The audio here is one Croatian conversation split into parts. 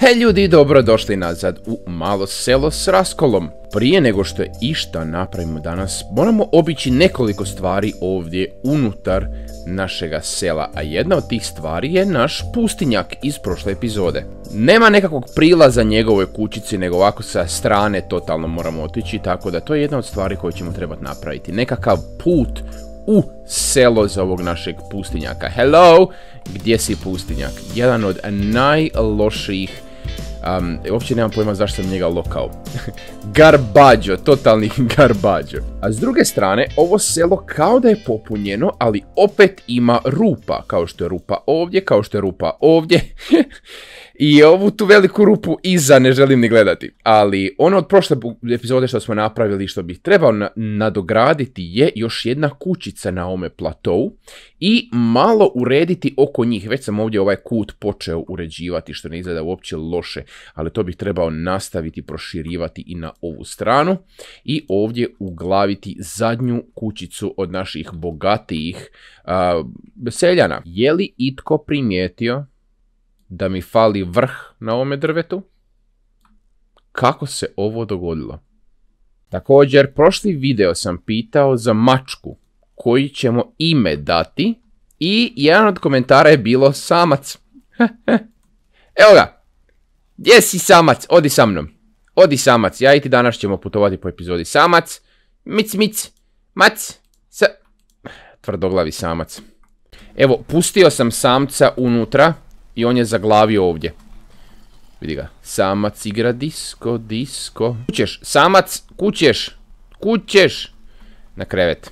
Hej ljudi, dobrodošli nazad u malo selo s raskolom. Prije nego što išta napravimo danas, moramo obići nekoliko stvari ovdje unutar našega sela, a jedna od tih stvari je naš pustinjak iz prošle epizode. Nema nekakvog prilaza njegovoj kućici, nego ovako sa strane totalno moramo otići, tako da to je jedna od stvari koju ćemo trebati napraviti. Nekakav put u selo za ovog našeg pustinjaka. Hello! Gdje si pustinjak? Jedan od najlošijih... uopće nemam pojma zašto sam njega lokao. Garbađo, totalni garbađo. A s druge strane, ovo selo kao da je popunjeno, ali opet ima rupa. Kao što je rupa ovdje, kao što je rupa ovdje. I ovu tu veliku rupu iza ne želim ni gledati. Ali ono od prošle epizode što smo napravili, što bih trebao nadograditi, je još jedna kućica na ovome platou. I malo urediti oko njih. Već sam ovdje ovaj kut počeo uređivati, što ne izgleda uopće loše. Ali to bih trebao nastaviti proširivati i na ovu stranu. I ovdje uglaviti zadnju kućicu od naših bogatijih seljana. Je li itko primijetio da mi fali vrh na ovome drvetu? Kako se ovo dogodilo? Također, prošli video sam pitao za mačku koji ćemo ime dati i jedan od komentara je bilo samac. Evo ga. Gdje si samac? Odi sa mnom. Odi samac. Ja i ti danas ćemo putovati po epizodi. Samac. Mic, mic. Mac. Tvrdoglavi samac. Evo, pustio sam samca unutra. I on je zaglavio ovdje. Vidi ga. Samac igra disko, disko. Kućeš, samac, kućeš. Kućeš. Na krevet.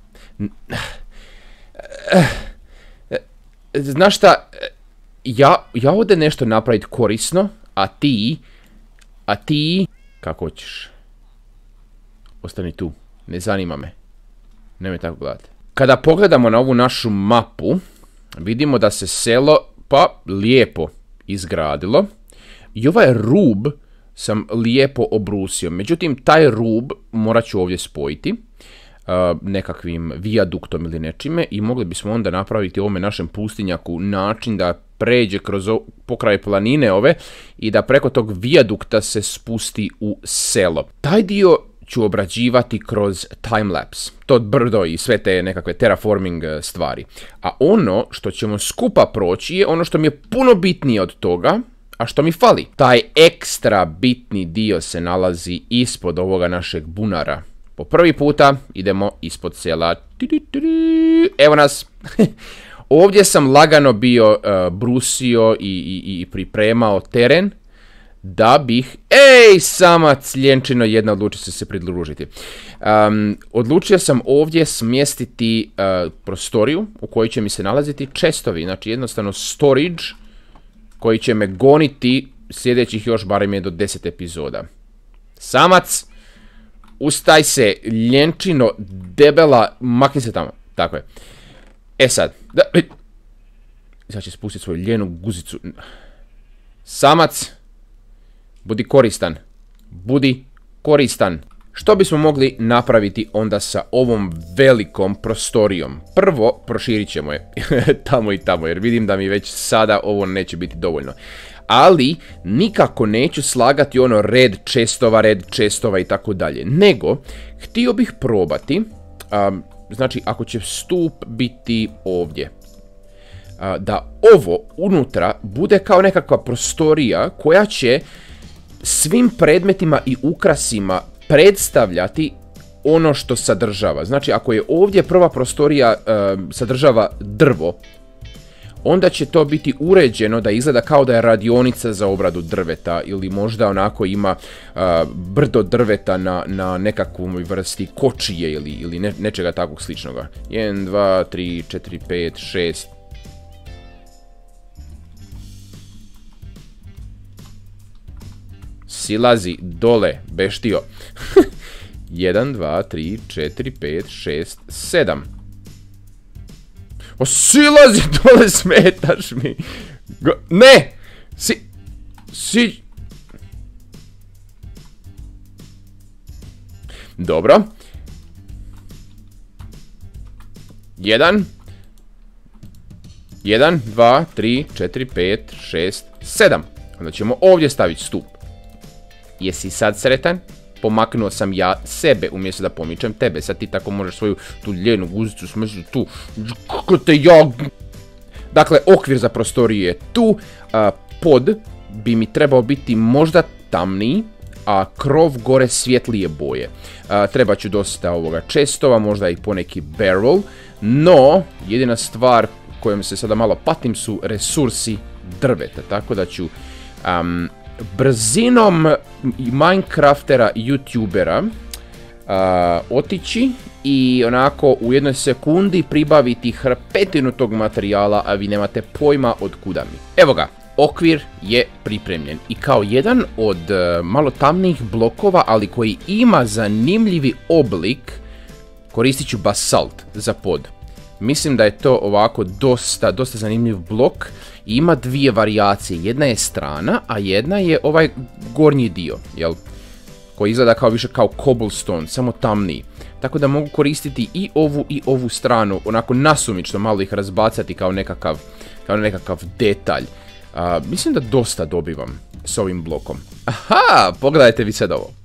Znaš šta? Ja ovdje nešto napraviti korisno, a ti... Kako hoćeš? Ostani tu. Ne zanima me. Nemoj tako gledati. Kada pogledamo na ovu našu mapu, vidimo da se selo... pa lijepo izgradilo. I ovaj rub sam lijepo obrusio. Međutim, taj rub morat ću ovdje spojiti nekakvim vijaduktom ili nečime i mogli bismo onda napraviti ovome našem pustinjaku način da pređe kroz pokraj planine ove i da preko tog vijadukta se spusti u selo. Taj dio ću obrađivati kroz timelapse, to brdo i sve te nekakve terraforming stvari. A ono što ćemo skupa proći je ono što mi je puno bitnije od toga, a što mi fali. Taj ekstra bitni dio se nalazi ispod ovoga našeg bunara. Po prvi puta idemo ispod sela. Evo nas. Ovdje sam lagano bio brusio i pripremao teren. Da bih... Ej, samac, ljenčino jedna, odlučio se pridružiti. Odlučio sam ovdje smjestiti prostoriju u kojoj će mi se nalaziti chestovi. Znači jednostavno storage koji će me goniti sljedećih još barem je do 10 epizoda. Samac, ustaj se, ljenčino, debela, makni se tamo. Tako je. E sad, sad će spustiti svoju ljenu guzicu. Samac... Budi koristan. Budi koristan. Što bismo mogli napraviti onda sa ovom velikom prostorijom? Prvo, proširit ćemo je tamo i tamo, jer vidim da mi već sada ovo neće biti dovoljno. Ali, nikako neću slagati ono red čestova i tako dalje. Nego, htio bih probati, znači ako će stup biti ovdje, da ovo unutra bude kao nekakva prostorija koja će svim predmetima i ukrasima predstavljati ono što sadržava. Znači, ako je ovdje prva prostorija sadržava drvo, onda će to biti uređeno da izgleda kao da je radionica za obradu drveta ili možda onako ima brdo drveta na nekakvoj vrsti kočije ili nečega takvog sličnoga. 1, 2, 3, 4, 5, 6... Silazi dole, beštio. 1, 2, 3, 4, 5, 6, 7. O, silazi dole, smetaš mi. Ne! Dobro. 1, 2, 3, 4, 5, 6, 7. Onda ćemo ovdje staviti stup. Jesi sad sretan? Pomaknuo sam ja sebe umjesto da pomičem tebe. Sad ti tako možeš svoju tu ljenu guzicu smestiti tu. Kako te ja... Dakle, okvir za prostoriju je tu. Pod bi mi trebao biti možda tamniji, a krov gore svjetlije boje. Treba ću dosta ovoga čestova, možda i poneki barrel. No, jedina stvar kojom se sada malo patim su resursi drveta. Tako da ću... brzinom Minecraftera, youtubera otići i onako u jednoj sekundi pribaviti hrpetinu tog materijala, a vi nemate pojma od kuda mi. Evo ga, okvir je pripremljen i kao jedan od malo tamnijih blokova, ali koji ima zanimljivi oblik, koristit ću basalt za pod. Mislim da je to ovako dosta zanimljiv blok i ima dvije varijacije. Jedna je strana, a jedna je ovaj gornji dio, jel? Koji izgleda kao više kao cobblestone, samo tamniji. Tako da mogu koristiti i ovu stranu, onako nasumično malo ih razbacati kao nekakav detalj. Mislim da dosta dobivam s ovim blokom. Aha, pogledajte vi sad ovo.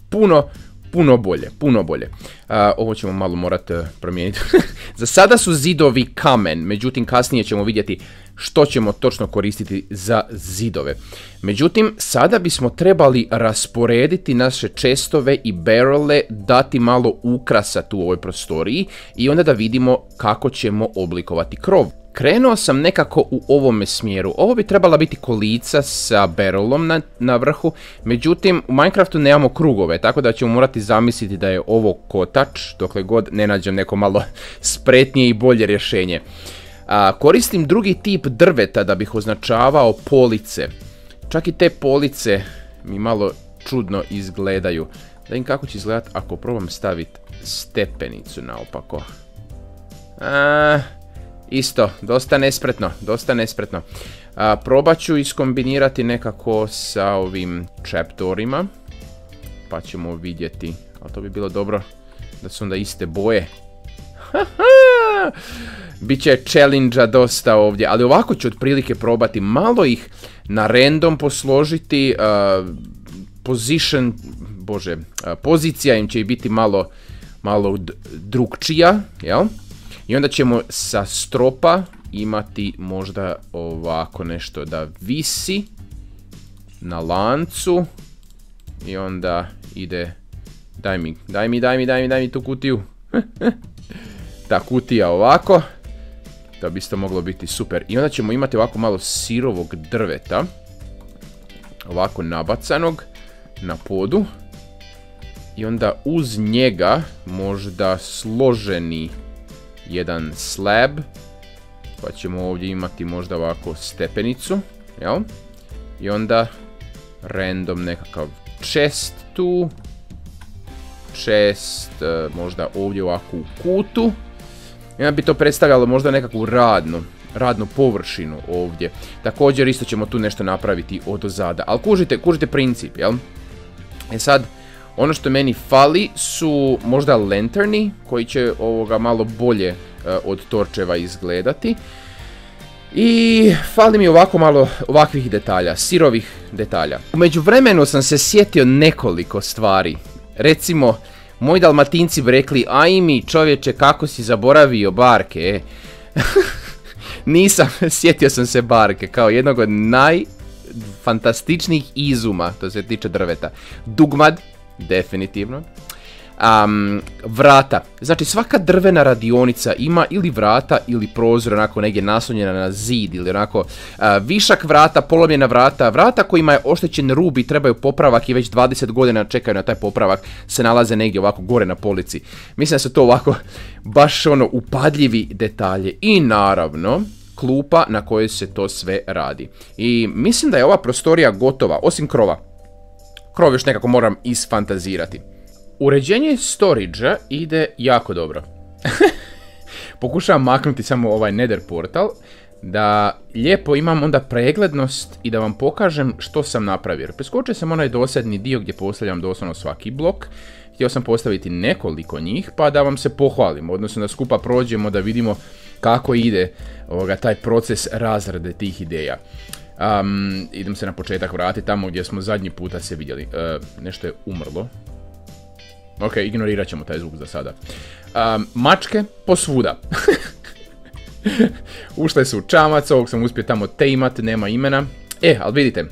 Puno bolje. Ovo ćemo malo morati promijeniti. Za sada su zidovi kamen, međutim kasnije ćemo vidjeti što ćemo točno koristiti za zidove. Međutim, sada bismo trebali rasporediti naše chestove i barrele, dati malo ukrasa tu u ovoj prostoriji i onda da vidimo kako ćemo oblikovati krov. Krenuo sam nekako u ovome smjeru. Ovo bi trebala biti kolica sa barrelom na vrhu, međutim u Minecraftu nemamo krugove, tako da ćemo morati zamisliti da je ovo kotač, dokle god ne nađem neko malo spretnije i bolje rješenje. Koristim drugi tip drveta da bih označavao police. Čak i te police mi malo čudno izgledaju. Da im kako će izgledati ako probam staviti stepenicu naopako. Isto, dosta nespretno. Probat ću iskombinirati nekako sa ovim trapdoorima. Pa ćemo vidjeti. Ali to bi bilo dobro da su onda iste boje. Biće challenge-a dosta ovdje. Ali ovako ću otprilike probati malo ih na random posložiti. Pozicija im će biti malo drukčija, jel? I onda ćemo sa stropa imati možda ovako nešto da visi na lancu. I onda ide... Daj mi tu kutiju. Ta kutija ovako. To bi isto moglo biti super. I onda ćemo imati ovako malo sirovog drveta. Ovako nabacanog na podu. I onda uz njega možda složeni jedan slab, pa ćemo ovdje imati možda ovako stepenicu, jel? I onda random nekakav chest tu, chest možda ovdje ovako u kutu, i onda bi to predstavljalo možda nekakvu radnu površinu ovdje. Također isto ćemo tu nešto napraviti odozada, ali kužite princip, jel? Sad, ono što meni fali su možda lanterni koji će ovoga malo bolje od torčeva izgledati. I fali mi ovako malo ovakvih detalja, sirovih detalja. U međuvremenu sam se sjetio nekoliko stvari. Recimo, moji Dalmatinci bi rekli, aj mi čovječe kako si zaboravio barke. Nisam, sjetio sam se barke kao jednog od najfantastičnijih izuma, to se tiče drveta. Dugmad. Definitivno. Vrata. Znači svaka drvena radionica ima ili vrata ili prozor onako negdje naslonjena na zid ili onako višak vrata, polomljena vrata, vrata kojima je oštećen rub i trebaju popravak i već 20 godina čekaju na taj popravak, se nalaze negdje ovako gore na polici. Mislim da su to ovako baš ono upadljivi detalje. I naravno klupa na kojoj se to sve radi. I mislim da je ova prostorija gotova, osim krova. Krov još nekako moram isfantazirati. Uređenje storage-a ide jako dobro. Pokušavam maknuti samo ovaj nether portal, da lijepo imam onda preglednost i da vam pokažem što sam napravio. Preskočio sam onaj dosadni dio gdje postavljam doslovno svaki blok. Htio sam postaviti nekoliko njih, pa da vam se pohvalim, odnosno da skupa prođemo da vidimo kako ide taj proces razrade tih ideja. Idem se na početak vratiti, tamo gdje smo zadnji puta se vidjeli. Nešto je umrlo. Ok, ignorirat ćemo taj zvuk za sada. Mačke posvuda. Ušle su u čamac, ovog sam uspio tamo tejmat, nema imena. Ali vidite,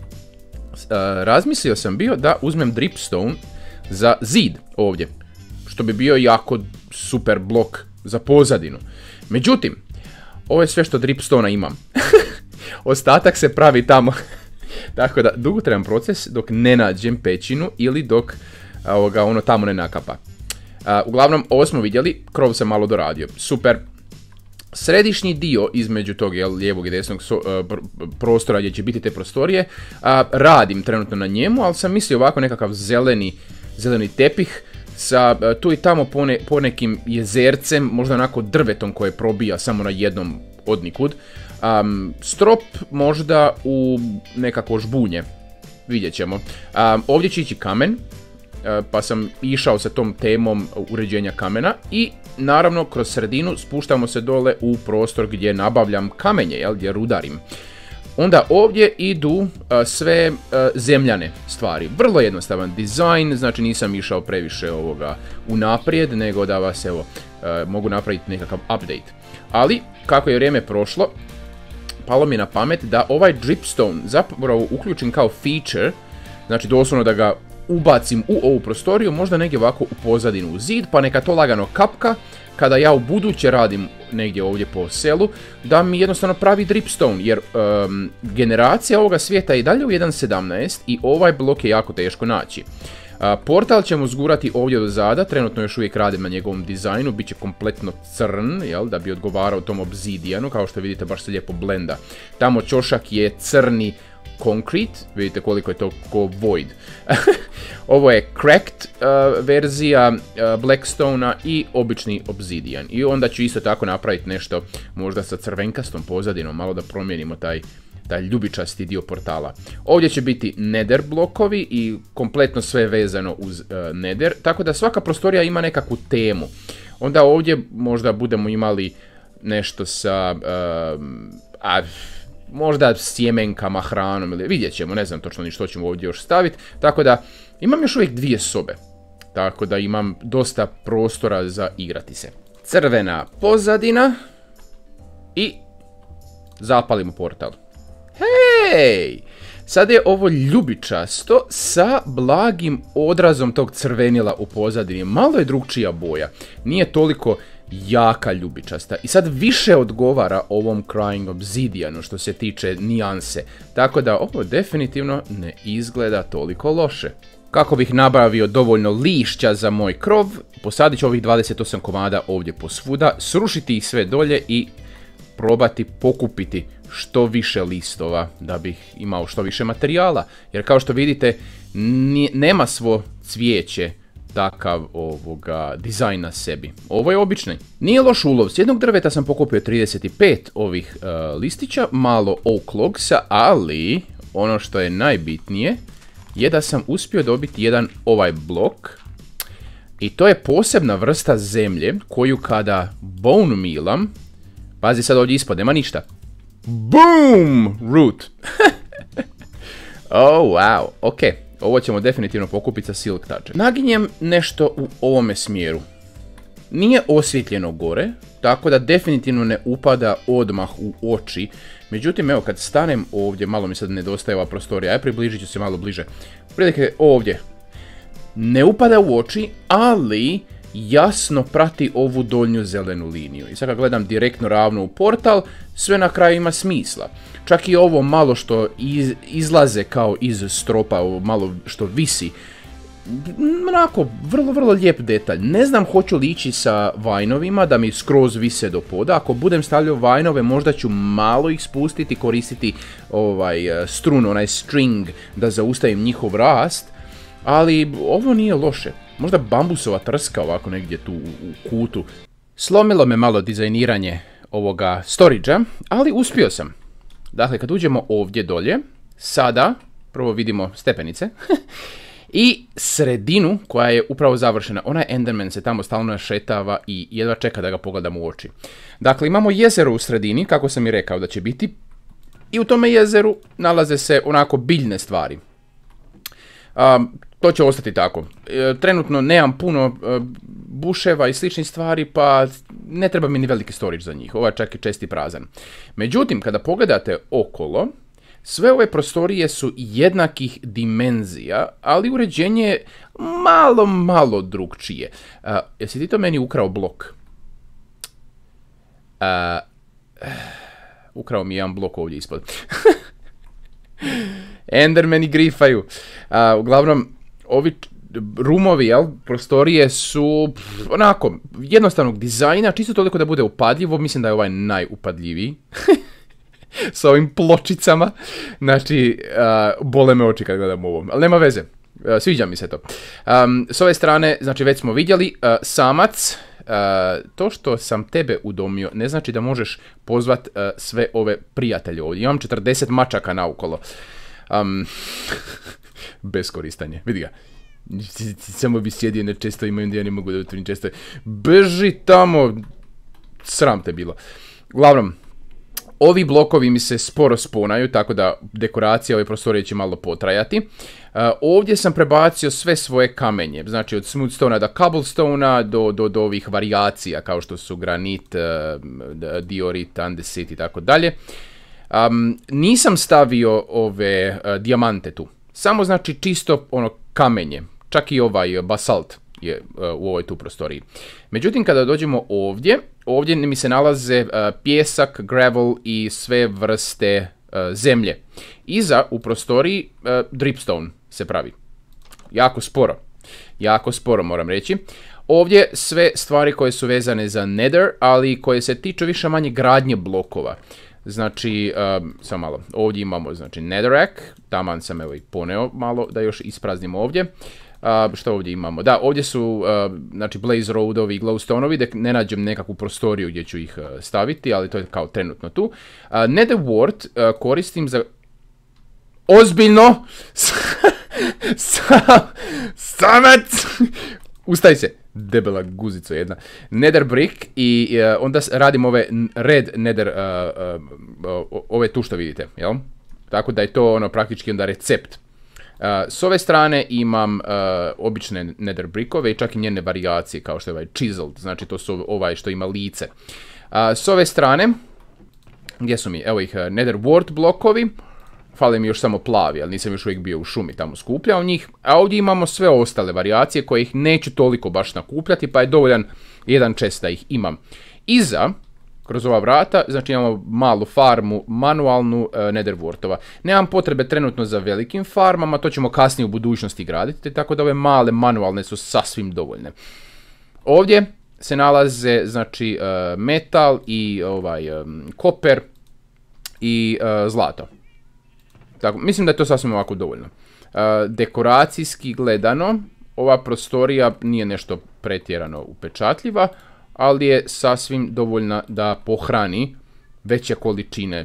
razmislio sam bio da uzmem dripstone za zid ovdje. Što bi bio jako super blok za pozadinu. Međutim, ovo je sve što dripstona imam. Ostatak se pravi tamo. Tako da, dugotrajan proces dok ne nađem pećinu ili dok ono tamo ne nakapa. Uglavnom, ovo smo vidjeli, krov sam malo doradio. Super. Središnji dio između tog lijevog i desnog prostora gdje će biti te prostorije, radim trenutno na njemu, ali sam mislio ovako nekakav zeleni tepih sa tu i tamo ponekim jezercem, možda onako drvetom koje probija samo na jednom od nikud. Strop možda u nekako žbunje, vidjet ćemo. Ovdje će ići kamen, pa sam išao sa tom temom uređenja kamena i naravno kroz sredinu spuštamo se dole u prostor gdje nabavljam kamenje, gdje rudarim. Onda ovdje idu sve zemljane stvari. Vrlo jednostavan dizajn, znači nisam išao previše unaprijed, nego da vas mogu napraviti nekakav update. Ali, kako je vrijeme prošlo, palo mi je na pamet da ovaj dripstone zapravo uključim kao feature, znači doslovno da ga ubacim u ovu prostoriju, možda negdje ovako u pozadinu u zid, pa neka to lagano kapka, kada ja u buduće radim negdje ovdje po selu, da mi jednostavno pravi dripstone, jer generacija ovoga svijeta je i dalje u 1.17 i ovaj blok je jako teško naći. Portal ćemo zgurati ovdje do zada, trenutno još uvijek radim na njegovom dizajnu, bit će kompletno crn, da bi odgovarao tom obzidijanu, kao što vidite baš se lijepo blenda. Tamo ćošak je crni concrete, vidite koliko je to ko void. Ovo je cracked verzija Blackstone-a i obični obsidian. I onda ću isto tako napraviti nešto možda sa crvenkastom pozadinom, malo da promijenimo taj ljubičasti dio portala. Ovdje će biti nether blokovi i kompletno sve vezano uz nether, tako da svaka prostorija ima nekakvu temu. Onda ovdje možda budemo imali nešto sa možda sjemenkama, hranom ili vidjet ćemo, ne znam točno ni što ćemo ovdje još staviti. Tako da imam još uvijek 2 sobe, tako da imam dosta prostora za igrati se. Crvena pozadina i zapalimo portal. Hej! Sad je ovo ljubičasto sa blagim odrazom tog crvenila u pozadini. Malo je drugčija boja. Nije toliko jaka ljubičasta. I sad više odgovara ovom Crying Obsidianu što se tiče nijanse. Tako da ovo definitivno ne izgleda toliko loše. Kako bih nabavio dovoljno lišća za moj krov, posadit ću ovih 28 komada ovdje posvuda, srušiti ih sve dolje i probati pokupiti što više listova da bih imao što više materijala. Jer kao što vidite, nema svo cvijeće takav dizajn na sebi. Ovo je obični. Nije loš ulov. S jednog drveta sam pokupio 35 ovih listića, malo oak logsa, ali ono što je najbitnije je da sam uspio dobiti jedan ovaj blok. I to je posebna vrsta zemlje koju kada bone mealam, pazi sad ovdje ispod, nema ništa. Boom! Root. Oh, wow. Ok, ovo ćemo definitivno pokupiti sa silk touch. Naginjem nešto u ovome smjeru. Nije osvjetljeno gore, tako da definitivno ne upada odmah u oči. Međutim, evo, kad stanem ovdje, malo mi sad nedostaje ova prostorija, ja približit ću se malo bliže. Prilike ovdje. Ne upada u oči, ali jasno prati ovu donju zelenu liniju. I sad kad gledam direktno ravno u portal, sve na kraju ima smisla. Čak i ovo malo što izlaze kao iz stropa, ovo malo što visi, onako, vrlo lijep detalj. Ne znam hoću li ići sa vajnovima da mi skroz vise do poda. Ako budem stavljao vajnove, možda ću malo ih spustiti, koristiti strun, onaj string, da zaustavim njihov rast. Ali ovo nije loše. Možda bambusova trska ovako negdje tu u kutu. Slomilo me malo dizajniranje ovoga storage-a, ali uspio sam. Dakle, kad uđemo ovdje dolje, sada prvo vidimo stepenice i sredinu koja je upravo završena. Onaj Enderman se tamo stalno šetava i jedva čeka da ga pogledam u oči. Dakle, imamo jezero u sredini, kako sam i rekao da će biti. I u tome jezeru nalaze se onako biljne stvari. To će ostati tako. Trenutno nemam puno buševa i sličnih stvari, pa ne treba mi ni veliki storage za njih. Ovaj čak je česti prazan. Međutim, kada pogledate okolo, sve ove prostorije su jednakih dimenzija, ali uređenje je malo drugčije. Jesi ti to meni ukrao blok? Ukrao mi jedan blok ovdje ispod. Endermeni grifaju. Uglavnom, ovi rumovi, prostorije su onako jednostavnog dizajna, čisto toliko da bude upadljivo. Mislim da je ovaj najupadljiviji. S ovim pločicama. Znači, bole me oči kad gledam ovo. Ali nema veze. Sviđa mi se to. S ove strane, znači već smo vidjeli, samac. To što sam tebe udomio ne znači da možeš pozvat sve ove prijatelje ovdje. Imam 40 mačaka naokolo. Beskoristanje. Vidi ga. Samo bi sjedio nečesto, imaju da ja ne mogu da utvorim često. Beži tamo. Sram te bilo. Uglavnom, ovi blokovi mi se sporo sponaju, tako da dekoracija ove prostorije će malo potrajati. Ovdje sam prebacio sve svoje kamenje, znači od smoothstone do cobblestone do ovih varijacija kao što su granit, diorit, andesit i tako dalje. Nisam stavio ove dijamante tu, samo znači čisto ono kamenje, čak i ovaj basalt je u ovoj tu prostoriji. Međutim, kada dođemo ovdje mi se nalaze pjesak, gravel i sve vrste zemlje. Iza u prostoriji dripstone se pravi. Jako sporo moram reći. Ovdje sve stvari koje su vezane za nether, ali koje se tiču više manje gradnje blokova. Znači, samo malo, ovdje imamo znači netherrack, taman sam evo i poneo malo da još ispraznim ovdje. Što ovdje imamo? Da, ovdje su znači blaze roadovi i glowstoneovi, da ne nađem nekakvu prostoriju gdje ću ih staviti, ali to je kao trenutno tu. Nether wart koristim za... Ozbiljno! Samac! Ustaj se! Debela guzica jedna. Nether brick i onda radim ove red nether, ove tu što vidite, jel? Tako da je to ono praktički onda recept. S ove strane imam obične nether brickove i čak i njene varijacije kao što je ovaj chiseled, znači to su ovaj što ima lice. S ove strane, gdje su mi, evo ih nether wart blokovi, fale mi još samo plavi, ali nisam još uvijek bio u šumi tamo skupljao njih, a ovdje imamo sve ostale varijacije koje ih neću toliko baš nakupljati, pa je dovoljan jedan chest da ih imam. Iza, kroz ova vrata, znači imamo malu farmu, manualnu nether wartova. Nemam potrebe trenutno za velikim farmama, to ćemo kasnije u budućnosti graditi, tako da ove male manualne su sasvim dovoljne. Ovdje se nalaze, znači, metal i koper i zlato. Tako, mislim da je to sasvim ovako dovoljno. Dekoracijski gledano, ova prostorija nije nešto pretjerano upečatljiva, ali je sasvim dovoljna da pohrani veće količine.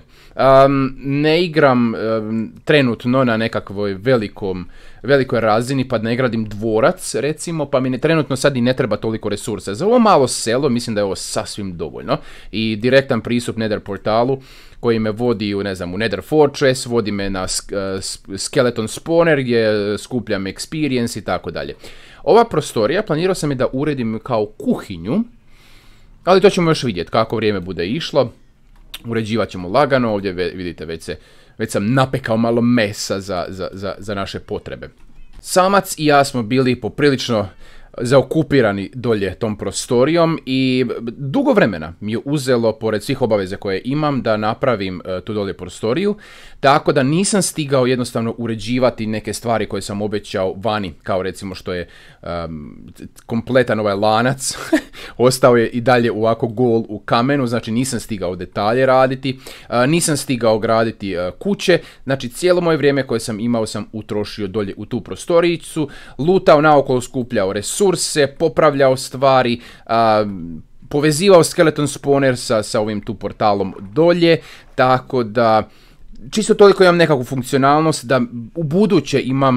Ne igram trenutno na nekakvoj velikoj razini, pa ne gradim dvorac, recimo, pa mi trenutno sad i ne treba toliko resursa. Za ovo malo selo mislim da je ovo sasvim dovoljno i direktan pristup Nether portalu koji me vodi u, ne znam, u Nether Fortress, vodi me na Skeleton Spawner gdje skupljam experience i tako dalje. Ova prostorija planirao sam je da uredim kao kuhinju, ali to ćemo još vidjeti kako vrijeme bude išlo. Uređivat ćemo lagano, ovdje vidite već sam napekao malo mesa za naše potrebe. Samac i ja smo bili poprilično zaokupirani dolje tom prostorijom i dugo vremena mi je uzelo, pored svih obaveza koje imam, da napravim tu dolje prostoriju, tako da nisam stigao jednostavno uređivati neke stvari koje sam obećao vani, kao recimo što je kompletan ovaj lanac, ostao je i dalje ovako gol u kamenu, znači nisam stigao detalje raditi, nisam stigao graditi kuće, znači cijelo moje vrijeme koje sam imao sam utrošio dolje u tu prostorijicu, lutao naokolo, skupljao resurse, popravljao stvari, povezivao Skeleton Spawner sa ovim tu portalom dolje, tako da čisto toliko imam nekakvu funkcionalnost da u buduće imam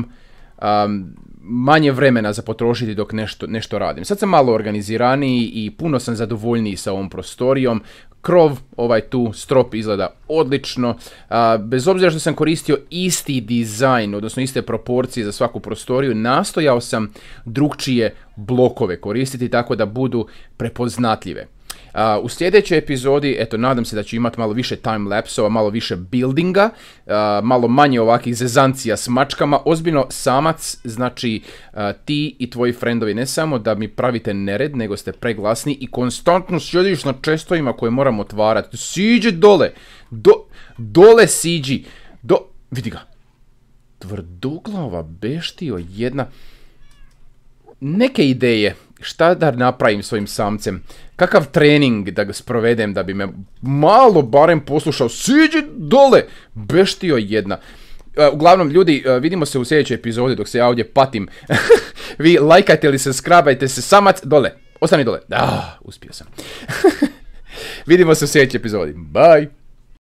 manje vremena za potrošiti dok nešto radim. Sad sam malo organiziraniji i puno sam zadovoljniji sa ovom prostorijom. krov, ovaj tu strop izgleda odlično. Bez obzira što sam koristio isti dizajn, odnosno iste proporcije za svaku prostoriju, nastojao sam drugčije blokove koristiti tako da budu prepoznatljive. U sljedećoj epizodi, eto, nadam se da ću imati malo više time-lapsova, malo više buildinga, malo manje ovakvih zezancija s mačkama. Ozbiljno, samac, znači ti i tvoji friendovi ne samo da mi pravite nered, nego ste preglasni i konstantno sjediš na čestovima koje moram otvarati. Siđi dole, dole siđi, vidi ga, tvrdoglava beštio jedna. Neke ideje, šta da napravim svojim samcem, kakav trening da ga sprovedem da bi me malo barem poslušao, siđi dole, beštio jedna. Uglavnom, ljudi, vidimo se u sljedećoj epizodi dok se ja ovdje patim. Vi lajkajte ili subscribeajte se, samac, dole, ostani dole. Uspio sam. Vidimo se u sljedećoj epizodi, bye!